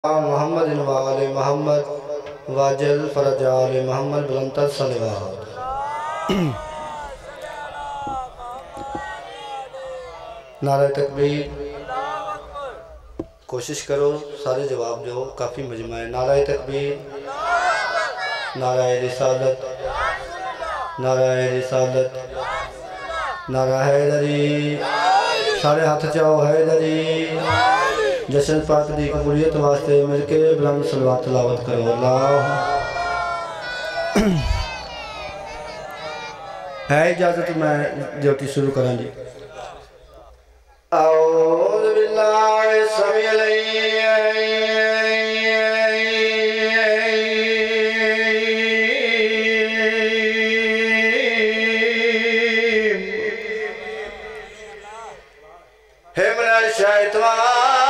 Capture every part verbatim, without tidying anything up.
محمد وآل محمد واجل فرج آل محمد بلندر صلوات۔ نعرہ تکبیر، کوشش کرو سارے جواب جو کافی مجمع ہے۔ نعرہ تکبیر، نعرہ رسالت، نعرہ رسالت، نعرہ حیدری، سارے ہاتھ چاہو حیدری۔ جشن پاک دی قبولیت واسطے مل کے بلند صلوات تلاوت کرو۔ اللہ ہے اجازت میں ڈیوٹی شروع کریں جی۔ اعوذ باللہ السمیع العلیم من الشیطان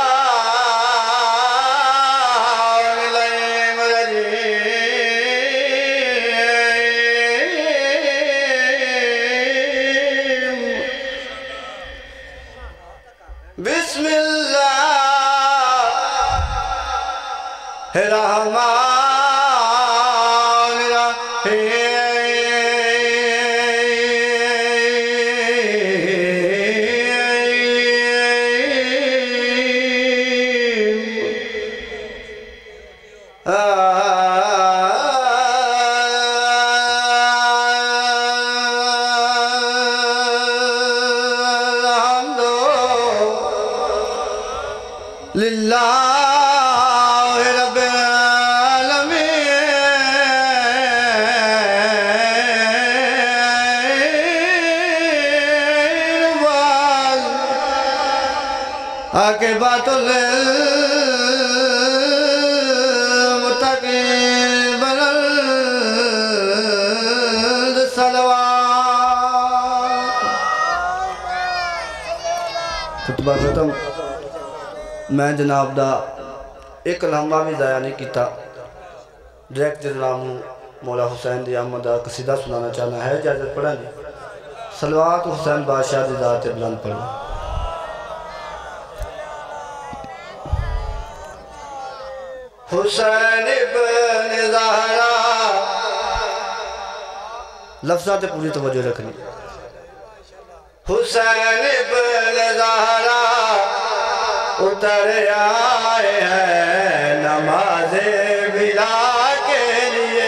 بسم اللہ الرحمن الرحیم۔ للہ رب العالمین والعاقبۃ للمتقین بلند صلوات۔ خطبہ ختم۔ میں جناب دا ایک لمحہ بھی ضائع نہیں کیتا۔ ڈائریکٹ جناب مولا حسین دی احمد دا قصیدہ سنانا چاہنا ہے، اجازت پڑھا جی۔ صلوات حسین بادشاہ دی ذات بلند پڑھا۔ حسین ابن زہرا، لفظات پوری توجہ رکھنی۔ حسین ابن زہرا اتر آئے ہیں نماز بلا کے لیے۔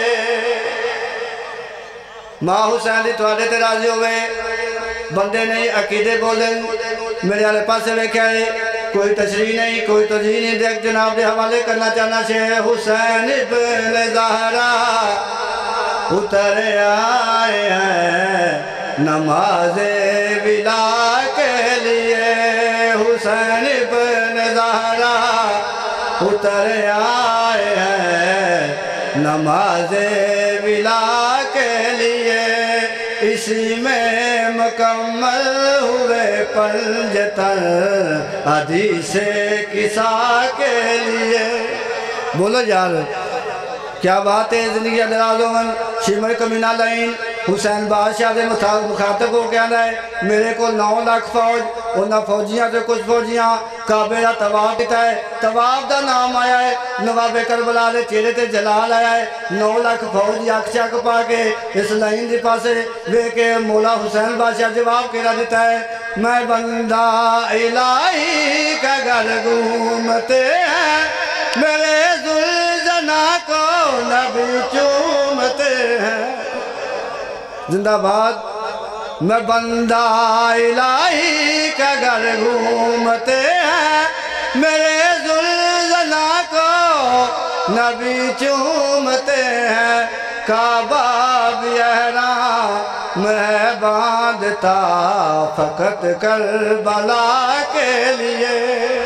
ماں حسین دی توڑے تے راضی ہوئے، بندے نہیں عقیدے بولیں، میرے آلے پاسے ویکھے آئے، کوئی تشریح نہیں، کوئی ترجیح نہیں۔ دیکھ جناب دے حوالے کرنا چاہنا سے حسین ابن زہرا اتر آئے ہیں نماز بلا کے لیے۔ حسین ابن زہرا اتر آئے ہیں نماز بلا کے لیے۔ اسی میں مکمل ہوئے پنجتن حدیث کسا کے لیے۔ بولو یار کیا بات ہے، زندگی دراز من شمر کمینہ لائن حسین بادشاہ دے مخاطب ہو کے آنا ہے۔ میرے کو نو لاکھ فوج، انہاں فوجیاں سے کچھ فوجیاں کعبے دا طواف کیتا ہے، طواف دا نام آیا ہے، نواب کربلا دے چہرے تے جلال آیا ہے۔ نو لاکھ فوجی اکھ چک پا کے اس لائن دی پاسے وے کے مولا حسین بادشاہ جواب کہہ دیتا ہے، میں بندہ الہی کا گھر گھومتے ہیں، میرے ذوالجنا کو نبی چومتے ہیں۔ زندہ باد۔ میں بندہ الہی کا گھر گھومتے ہیں، میرے ذوالجنا کو نبی چومتے ہیں۔ کعبہ بھی احرام میں باندھتا فقط کربلا کے لیے۔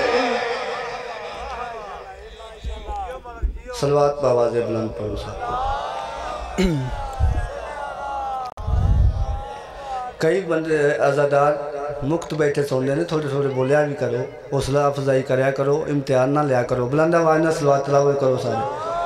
صلوات باواز بلند پڑھو صاحب۔ کئی بندے عزادار مکت بیٹھے سن لینے، تھوڑے تھوڑے بولیا بھی کرو، حوصلہ افزائی کریا کرو، امتحان نہ لیا کرو، بلند آواز نہ صلوات تلاوت کرو سارے۔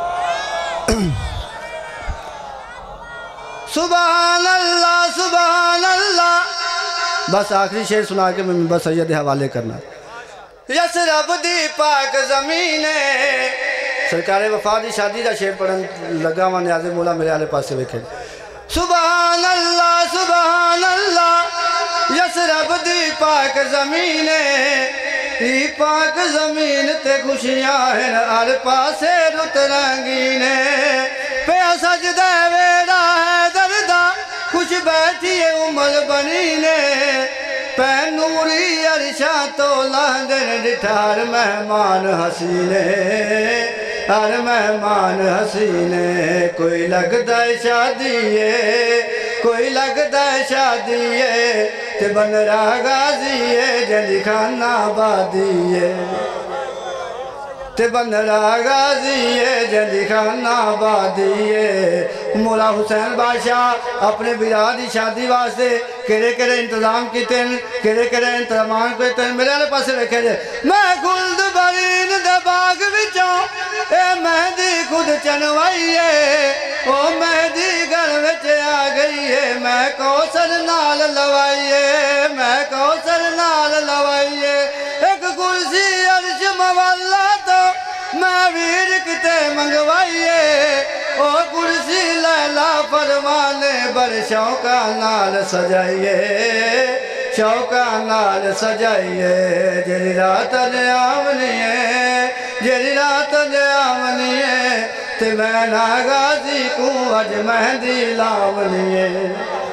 سبحان اللہ سبحان اللہ، بس آخری شعر سنا کے میں ممبر سید حوالے کرنا۔ یسرب دی پاک زمین سرکار وفا دی شادی دا شعر پڑھن لگا وا نیاز مولا میرے آلے پاسے ویکھے سبحان اللہ سبحان اللہ یسرب دی پاک زمین ای پاک زمین تے خوشیاں ہیں ہر پاسے رت رنگین پیا سجدہ ویڑا ہے دردہ خوش بیٹھی عمر بنینے پہ نوری عرشاں تو لاندن ڈٹھار مہمان حسینے ہر مہمان حسینے کوئی لگتا ہے شادی ہے کوئی لگتا ہے شادی ہے تے بن رہا غازی ہے جلی خانہ آبادی ہے تے بن رہا غازی ہے جلی خانہ آبادی ہے مولا حسین بادشاہ اپنے برا دی شادی واسطے کہڑے کہڑے انتظام کیتے ہیں کہڑے کہڑے انتظامان کیتے ہیں میرے والے پاسے رکھے جائے میں خلد برین دے باغ وچوں اے مہدی خود چنوائی ہے او مہدی گھر وچ آ گئی ہے میں کوثر نال لوائی ہے میں کوثر نال لوائی ہے ایک کرسی عرش مولا تو میں ویر کتے منگوائی ہے او کرسی لیلا فرمانے بر شوقہ نال سجائیے شوقہ نال سجائیے جری رات نے آمنی ہے جری رات نے آمنی ہے تے میں نا غازی کو اج مہندی لاونی ہے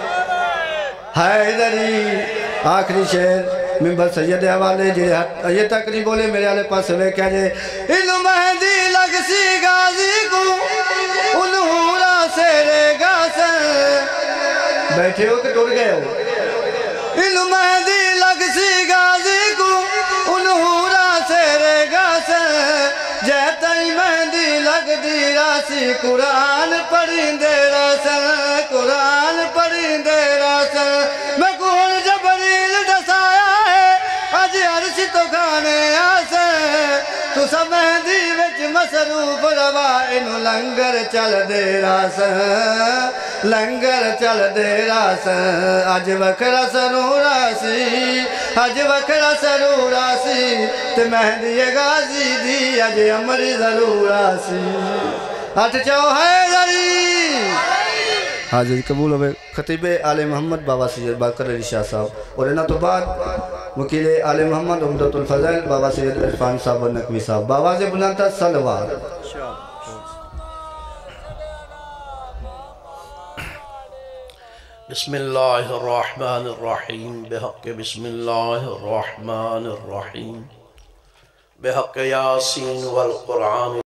حیدری آخری شعر ممبر سید حوالے جی یہ تک نہیں بولے میرے آلے پاس ہوئے کیا جے انو مہندی لگ سی غازی کو انہوں را سیرے گا سن بیٹھے ہو کہ ٹوٹ گئے ہو انو مہندی لگ سی غازی کو انہوں را سیرے گا سن جہتا ہی مہندی لگ دی راسی قرآن پڑھیں دے راسن قرآن پڑھیں دے راسن میں کون جبریل دسایا اج عرش تو کھانے آسن تو سب مہندی وچ مصروف روا انو لنگر چل دے راسن لنگر چل دے راسن اج وکھرا سرور آسی اج وکھرا سرور آسی تے مہندی غازی دی اج امری ضرور آسی ہاتھ چاہو حیدری حاضر قبول ہوئے خطیب آل محمد بابا سید باقر علی شاہ صاحب اور انہاں تو بعد وکیل آل محمد عمدت الفضائل بابا سید عرفان صاحب و نقوی صاحب بابا سے بلانتا صلوات بسم اللہ الرحمن الرحیم بحق بسم اللہ الرحمن الرحیم بحق یاسین والقرآن